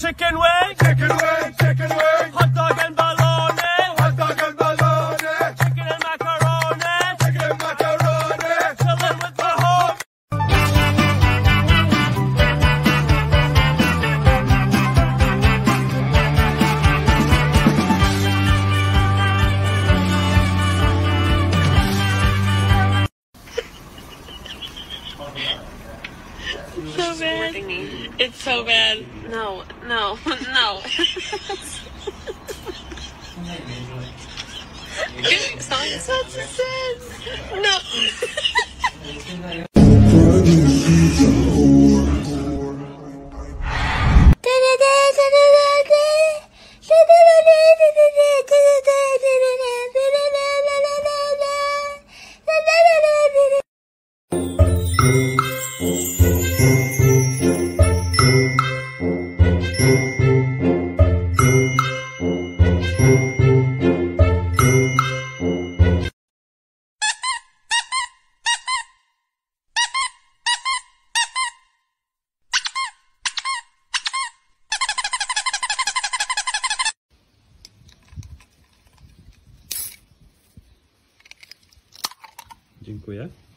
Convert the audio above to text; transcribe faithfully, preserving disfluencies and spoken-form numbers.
chicken wing, chicken wing, chicken wing, hot dog and bologna, hot dog and bologna, chicken and macaroni, chicken and macaroni, chillin' with the home. So bad. It's so bad. No, no, no. Science not said. No. Dziękuję.